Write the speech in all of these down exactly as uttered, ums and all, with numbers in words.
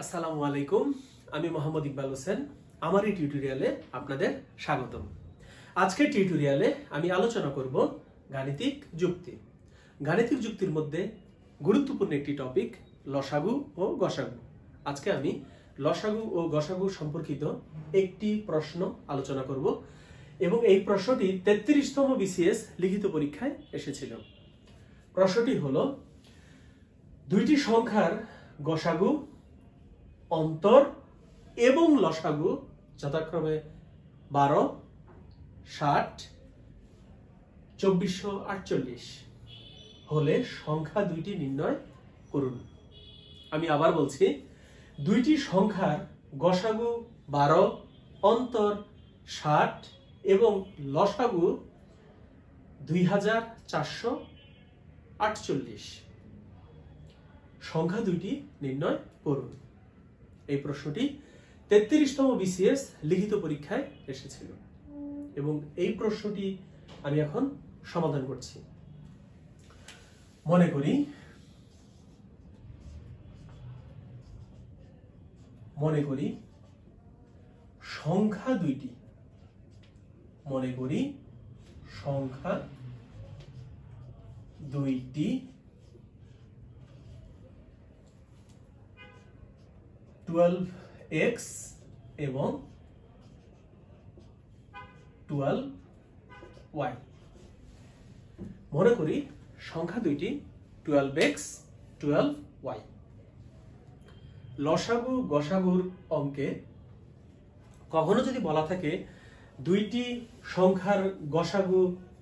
আসসালামু আলাইকুম, আমি মোহাম্মদ ইকবাল হোসেন। আমার এই টিউটোরিয়ালে আপনাদের স্বাগতম। আজকের টিউটোরিয়ালে আমি আলোচনা করব গাণিতিক যুক্তি। গাণিতিক যুক্তির মধ্যে গুরুত্বপূর্ণ একটি টপিক লসাগু ও গসাগু। আজকে আমি লসাগু ও গসাগু সম্পর্কিত একটি প্রশ্ন আলোচনা করব এবং এই প্রশ্নটি তেত্রিশতম বিসিএস লিখিত পরীক্ষায় এসেছিল। প্রশ্নটি হলো, দুইটি সংখ্যার গসাগু, অন্তর এবং লসাগু যথাক্রমে বারো, ষাট, চব্বিশশো আটচল্লিশ হলে সংখ্যা দুইটি নির্ণয় করুন। আমি আবার বলছি, দুইটি সংখ্যার গসাগু বারো, অন্তর ষাট এবং লসাগু দুই হাজার চারশো আটচল্লিশ, সংখ্যা দুইটি নির্ণয় করুন। এই প্রশ্নটি তেত্রিশতম বিসিএস লিখিত পরীক্ষায় এসেছিল এবং এই প্রশ্নটি আমি এখন সমাধান করছি। মনে করি মনে করি সংখ্যা দুইটি মনে করি সংখ্যা দুইটি টুয়েলভ এক্স এবং টুয়েলভ ওয়াই। মনে করি সংখ্যা দুইটি টুয়েলভ এক্স, টুয়েলভ ওয়াই। লসাগু গসাগুর অঙ্কে কখনো যদি বলা থাকে দুইটি সংখ্যার গসাগু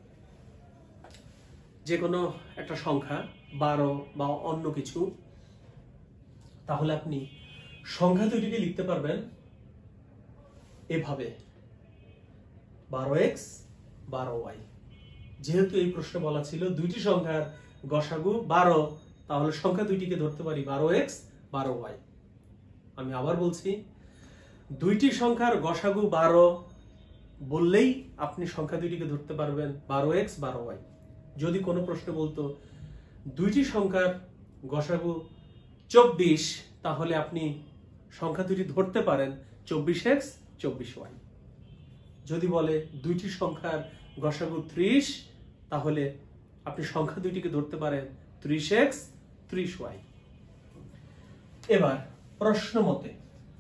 যে কোনো একটা সংখ্যা বারো বা অন্য কিছু, তাহলে আপনি সংখ্যা দুইটিকে লিখতে পারবেন এভাবে, বারো এক্স, বারো ওয়াই। যেহেতু এই প্রশ্নে বলা ছিল দুইটি সংখ্যার গসাগু বারো, তাহলে সংখ্যা দুইটিকে ধরতে পারি বারো এক্স, বারো ওয়াই। আমি আবার বলছি, দুইটি সংখ্যার গসাগু বারো বললেই আপনি সংখ্যা দুইটিকে ধরতে পারবেন বারো এক্স, বারো ওয়াই। যদি কোনো প্রশ্ন বলতো দুইটি সংখ্যার গসাগু চব্বিশ, তাহলে আপনি সংখ্যা দুটি ধরতে পারেন চব্বিশ এক্স, চব্বিশ ওয়াই। যদি বলে দুইটি সংখ্যার গসাগু ত্রিশ, তাহলে আপনি সংখ্যা দুইটিকে ধরতে পারেন ত্রিশ এক্স, ত্রিশ ওয়াই। এবার প্রশ্ন মতে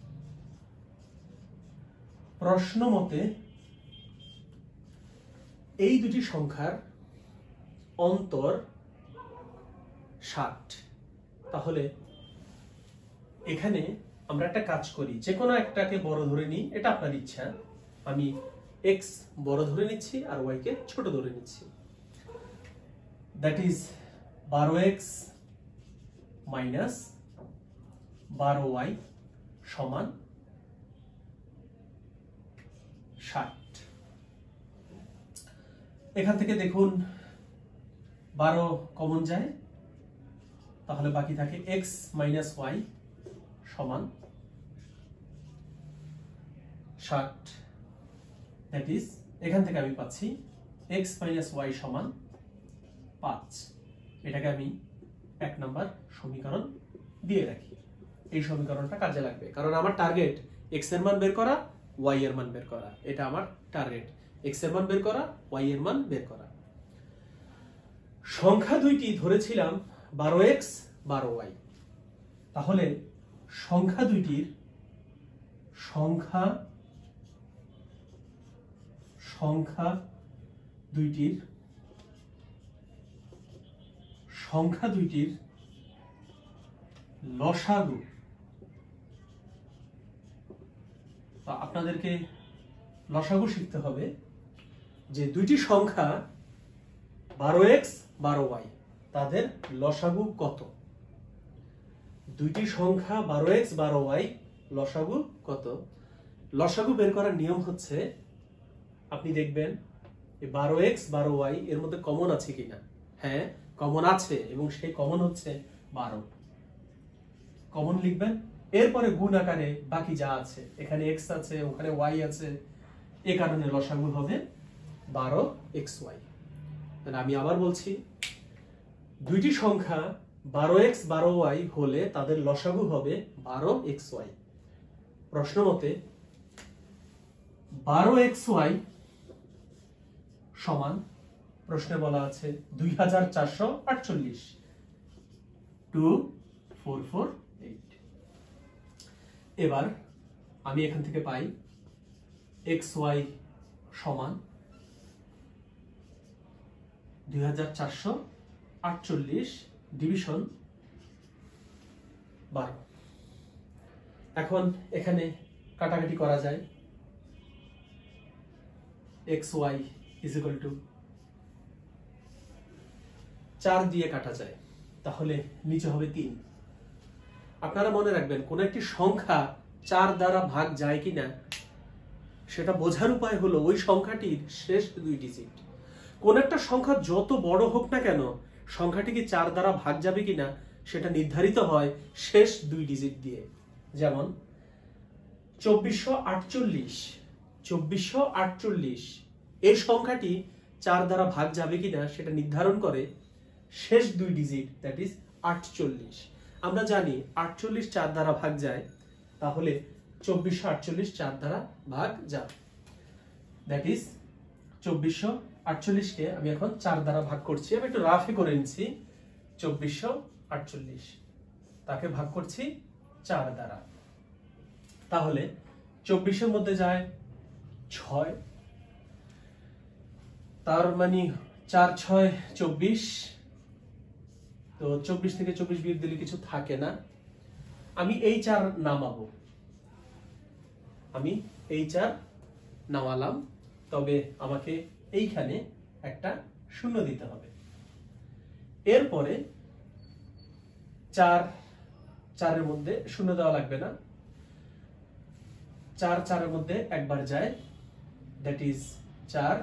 প্রশ্ন মতে এই দুটি সংখ্যার অন্তর ষাট। তাহলে এখানে আমরা একটা কাজ করি, যে কোনো একটাকে বড় ধরে নিই, এটা আপনার ইচ্ছা। আমি এক্স বড় ধরে নিচ্ছি আর ওয়াই কে ছোট ধরে নিচ্ছি। দ্যাট ইজ বারো এক্স মাইনাস বারো ওয়াই সমান ষাট। এখান থেকে দেখুন বারো কমন যায়, তাহলে বাকি থাকে এক্স মাইনাস ওয়াই সমান ষাট। দ্যাট ইজ এখান থেকে আমি পাচ্ছি এক্স মাইনাস ওয়াই সমান পাঁচ। এটাকে আমি এক নাম্বার সমীকরণ দিয়ে রাখি। এই সমীকরণটা কাজে লাগবে, কারণ আমার টার্গেট এক্স এর মান বের করা, ওয়াই এর মান বের করা। এটা আমার টার্গেট, এক্স এর মান বের করা, ওয়াই এর মান বের করা। সংখ্যা দুইটি ধরেছিলাম বারো এক্স, বারো ওয়াই। তাহলে সংখ্যা দুইটির সংখ্যা সংখ্যা দুইটির সংখ্যা দুইটির লসাগু, আপনাদেরকে লসাগু শিখতে হবে যে দুইটি সংখ্যা বারো এক্স, বারো ওয়াই, তাদের লসাগু কত। দুইটি সংখ্যা বারো এক্স, বারো ওয়াই, লসাগু কত। লসাগু বের করার নিয়ম হচ্ছে, আপনি দেখবেন বারো এক্স, বারো ওয়াই এর মধ্যে কমন আছে কিনা। হ্যাঁ, কমন আছে এবং সেই কমন হচ্ছে বারো। কমন লিখবেন, এরপরে গুণ আকারে বাকি যা আছে, এখানে এক্স আছে, ওখানে ওয়াই আছে, এ কারণে লসাগু হবে বারো এক্স ওয়াই। আমি আবার বলছি, দুইটি সংখ্যা বারো এক্স বারো ওয়াই হলে তাদের লসাগু হবে বারো এক্স ওয়াই। প্রশ্ন মতে বারো এক্স ওয়াই সমান, প্রশ্নে বলা আছে দুই হাজার চারশো আটচল্লিশ, টু ফোর ফোর এইট। এবার আমি এখান থেকে পাই এক্স ওয়াই সমান দুই হাজার চারশো আটচল্লিশ ডিভিশন বারো। এখন এখানে কাটাকাটি করা যায়, x y is equal to চার দিয়ে কাটা যায়, তাহলে নিচে হবে তিন। আপনারা মনে রাখবেন কোন একটি সংখ্যা চার দ্বারা ভাগ যায় কিনা সেটা বোঝার উপায় হলো ওই সংখ্যাটির শেষ দুই ডিজিট। কোন একটা সংখ্যা যত বড় হোক না কেন সংখ্যাটি কি চার দ্বারা ভাগ যাবে কিনা সেটা নির্ধারিত হয় শেষ দুই ডিজিট দিয়ে। যেমন চব্বিশশো আটচল্লিশ, চব্বিশশো আটচল্লিশ এই সংখ্যাটি চার দ্বারা ভাগ যাবে কিনা সেটা নির্ধারণ করে শেষ দুই ডিজিট, দ্যাট ইজ আটচল্লিশ। আমরা জানি আটচল্লিশ চার দ্বারা ভাগ যায়, তাহলে চব্বিশশো আটচল্লিশ চার দ্বারা ভাগ যাবে, দ্যাট ইজ চব্বিশশো আটচল্লিশকে আমি এখন চার দ্বারা ভাগ করছি। আমি একটু রাফে করে নিচ্ছি, চব্বিশশো আটচল্লিশ তাকে ভাগ করছি চার দ্বারা, তাহলে চব্বিশের মধ্যে যায় ছয়, তার মানে চার ছয় চব্বিশ, তো চব্বিশ থেকে চব্বিশ বিয়োগ দিলে কিছু থাকে না। আমি এই চার নামাবো, আমি এই চার নামালাম, তবে আমাকে এইখানে একটা শূন্য দিতে হবে। এরপরে চার চারের মধ্যে শূন্য দেওয়া লাগবে না, চার চারের মধ্যে একবার যায়, দ্যাট ইজ চার,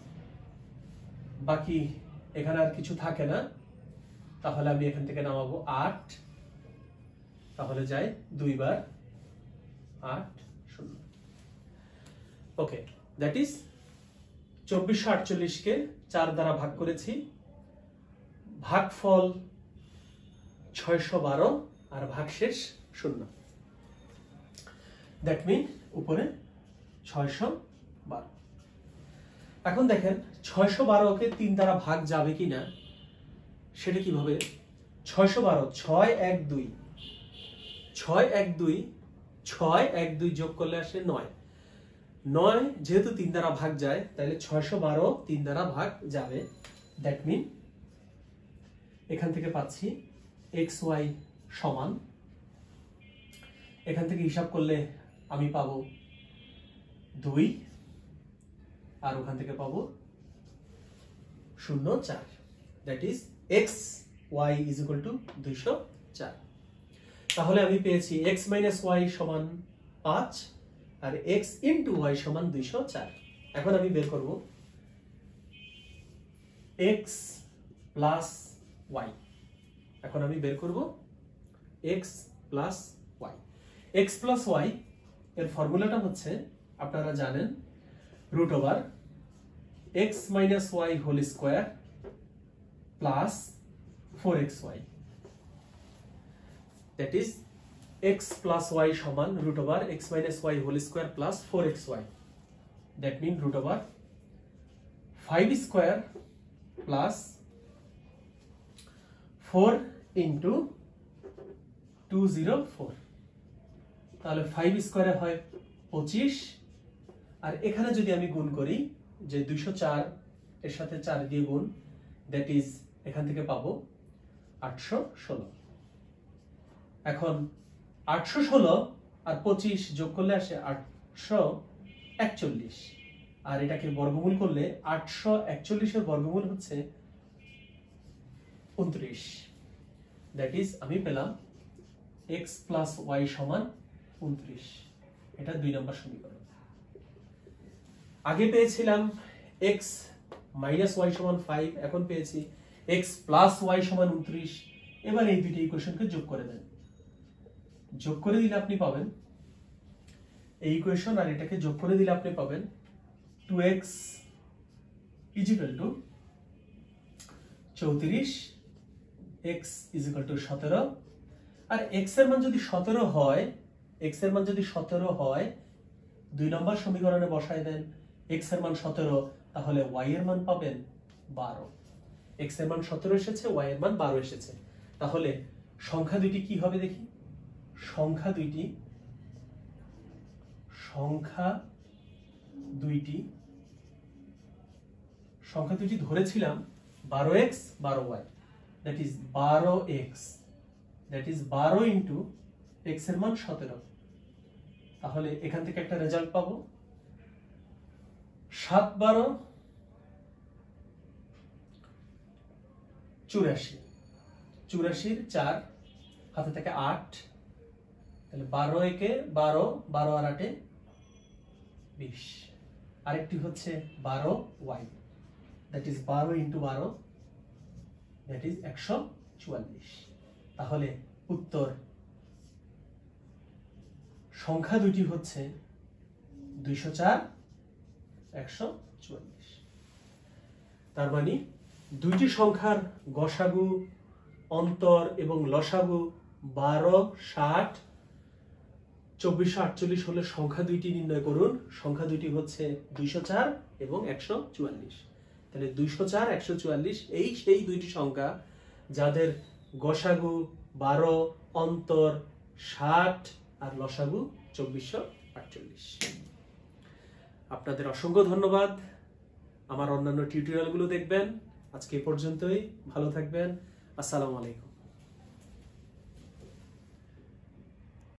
বাকি এখানে আর কিছু থাকে না, তাহলে আমি এখান থেকে নামাবো আট, তাহলে যায় দুইবার আট শূন্য। ওকে, দ্যাট ইজ চব্বিশশো আটচল্লিশকে চার দ্বারা ভাগ করেছি, ভাগফল ছয়শো বারো আর ভাগশেষ শূন্য, দ্যাট মিন উপরে ছয়শো বারো। এখন দেখেন ছয়শো বারোকে তিন দ্বারা ভাগ যাবে কিনা সেটা কিভাবে, ছয়শো বারো ছয় এক দুই, ছয় এক দুই, ছয় এক দুই যোগ করলে আসে নয়, নয় যেহেতু তিন দ্বারা ভাগ যায় তাহলে ছয়শো বারো তিন দ্বারা ভাগ যাবে, দ্যাট মিন এখান থেকে পাচ্ছি এক্স ওয়াই সমান, এখান থেকে হিসাব করলে আমি পাবো দুই, আর ওখান থেকে পাবো শূন্য চার, that is x y is equal to দুইশো চার। তাহলে আমি পেয়েছি এক্স মাইনাস ওয়াই সমান পাঁচ আর এক্স ইন্টু ওয়াই সমান দুইশো চার। এখন আমি বের করব এক্স প্লাস ওয়াই, এখন আমি বের করব x plus y. X plus y এর ফর্মুলাটা হচ্ছে আপনারা জানেন root over x minus y whole square plus four x y, that is x plus y সমান root over x minus y whole square plus four x y, that means root over five square plus four into two hundred four, তাহলে five square হয় পঁচিশ, আর এখানে যদি আমি গুণ করি যে দুইশো চার এর সাথে চার দিয়ে গুণ, that is এখান থেকে পাবো আটশো ষোলো। এখন আটশো ষোলো আর পঁচিশ যোগ করলে আসে আটশো একচল্লিশ, আর এটাকে বর্গমূল করলে আটশো একচল্লিশের বর্গমূল হচ্ছে উনত্রিশ, দ্যাট ইজ আমি পেলাম x প্লাস ওয়াই সমান উনত্রিশ। এটা দুই নম্বর সমীকরণ। আগে পেয়েছিলাম x মাইনাস ওয়াই সমান ফাইভ, এখন পেয়েছি x প্লাস ওয়াই সমান উনত্রিশ। এবার এই দুইটা ইকুয়েশনকে যোগ করে দেন, যোগ করে দিলে আপনি পাবেন এই ইকুয়েশন আর এটাকে যোগ করে দিলে আপনি পাবেন two x is equal to চৌত্রিশ x ইজ ইকুয়াল টু সতেরো। আর x এর মান যদি সতেরো হয়, x এর মান যদি সতেরো হয়, দুই নম্বর সমীকরণে বসায় দেন x এর মান সতেরো, তাহলে y এর মান পাবেন বারো। x এর মান সতেরো এসেছে, y এর মান বারো এসেছে। তাহলে সংখ্যা দুইটি কি হবে দেখি? সংখ্যা দুইটি সংখ্যা দুইটি সংখ্যা দুইটি ধরেছিলাম বারো এক্স বারো ওয়াই, দ্যাট ইজ বারো এক্স, দ্যাট ইজ বারো ইন্টু এক্স এর মান সতেরো। তাহলে এখান থেকে একটা রেজাল্ট পাবো, সাত বারো চুরাশি, চুরাশির চার, হাতে থেকে আট, তাহলে বারো একে বারো, বারো আর আটে বিশ। আরেকটি হচ্ছে বারো ওয়াই, দ্যাট ইজ বারো ইন্টু বারো, দ্যাট ইজ একশো চুয়াল্লিশ। তাহলে উত্তর সংখ্যা দুটি হচ্ছে দুইশো চার, একশো চুয়াল্লিশ। তার মানে দুইটি সংখ্যার গসাগু, অন্তর এবং লসাগু বারো, ষাট, চব্বিশশো আটচল্লিশ হলে সংখ্যা দুইটি নির্ণয় করুন। সংখ্যা দুইটি হচ্ছে দুইশো চার এবং একশো চুয়াল্লিশ। তাহলে দুইশো চার, একশো চুয়াল্লিশ এই সেই দুইটি সংখ্যা যাদের গসাগু বারো, অন্তর ষাট আর লসাগু চব্বিশশো আটচল্লিশ। আপনাদের অসংখ্য ধন্যবাদ। আমার অন্যান্য টিউটোরিয়ালগুলো দেখবেন। আজকে এ পর্যন্তই। ভালো থাকবেন। আসসালামু আলাইকুম।